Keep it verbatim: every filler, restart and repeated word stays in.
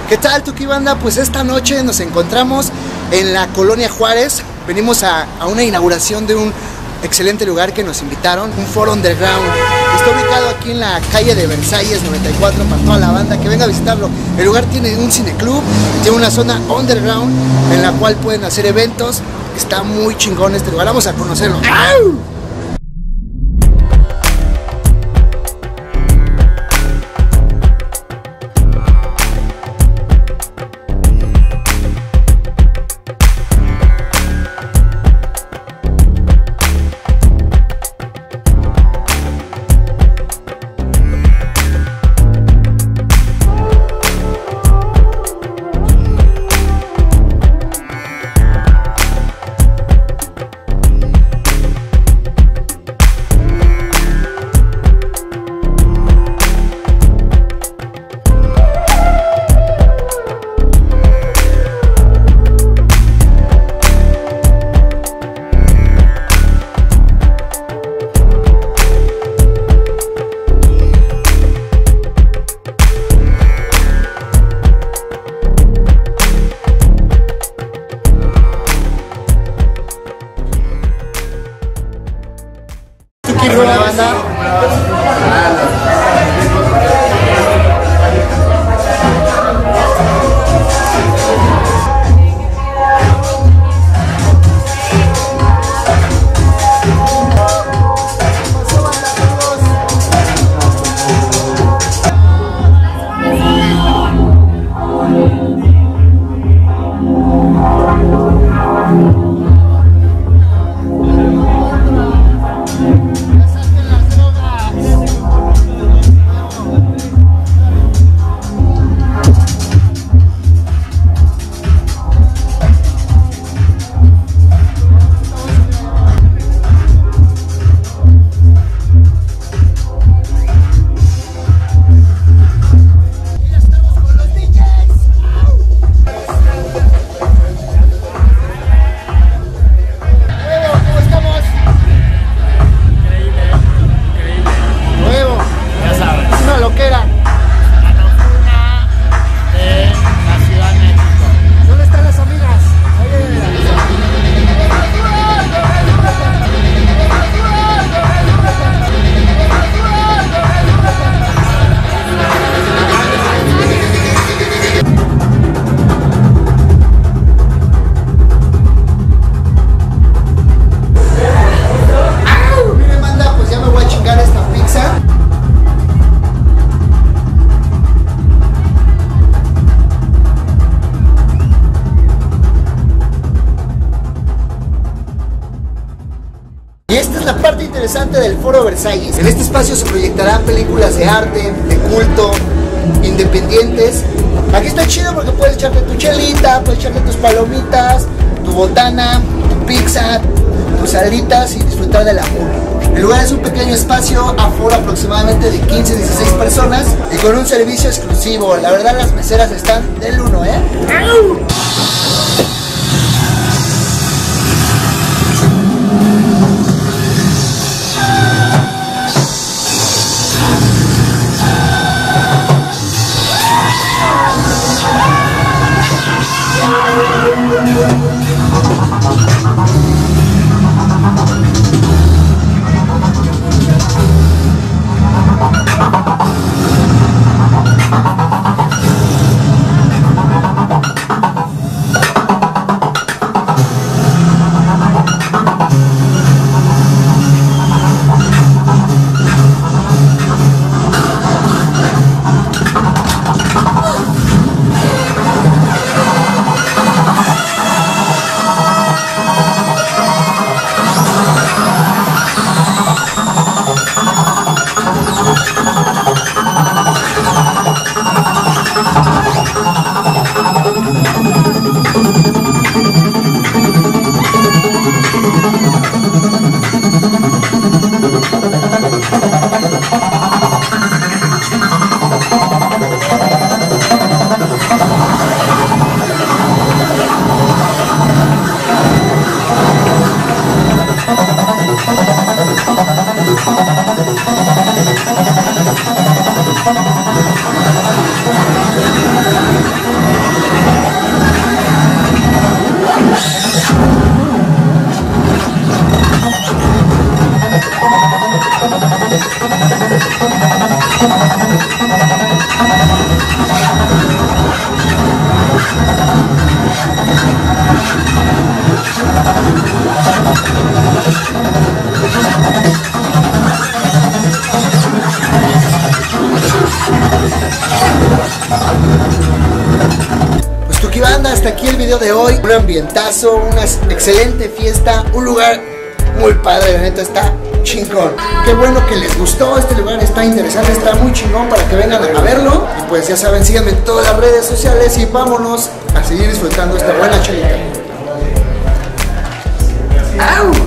¿Qué tal, Tuki Banda? Pues esta noche nos encontramos en la Colonia Juárez. Venimos a, a una inauguración de un excelente lugar que nos invitaron, un foro underground. Está ubicado aquí en la calle de Versalles noventa y cuatro para toda la banda que venga a visitarlo. El lugar tiene un cineclub, tiene una zona underground en la cual pueden hacer eventos. Está muy chingón este lugar, vamos a conocerlo. ¡Au! La banda. Y esta es la parte interesante del Foro Versalles. En este espacio se proyectarán películas de arte, de culto, independientes. Aquí está chido porque puedes echarte tu chelita, puedes echarte tus palomitas, tu botana, tu pizza, tus alitas y disfrutar del amor. El lugar es un pequeño espacio, aforo aproximadamente de quince a dieciséis personas y con un servicio exclusivo. La verdad, las meseras están del uno, ¿eh? ¡Au! Pues Tuki Banda, hasta aquí el video de hoy. Un ambientazo, una excelente fiesta, un lugar muy padre, la neta está chingón. Qué bueno que les gustó, este lugar está interesante, está muy chingón para que vengan a verlo. Y pues ya saben, síganme en todas las redes sociales y vámonos a seguir disfrutando esta buena chelita. ¡Au!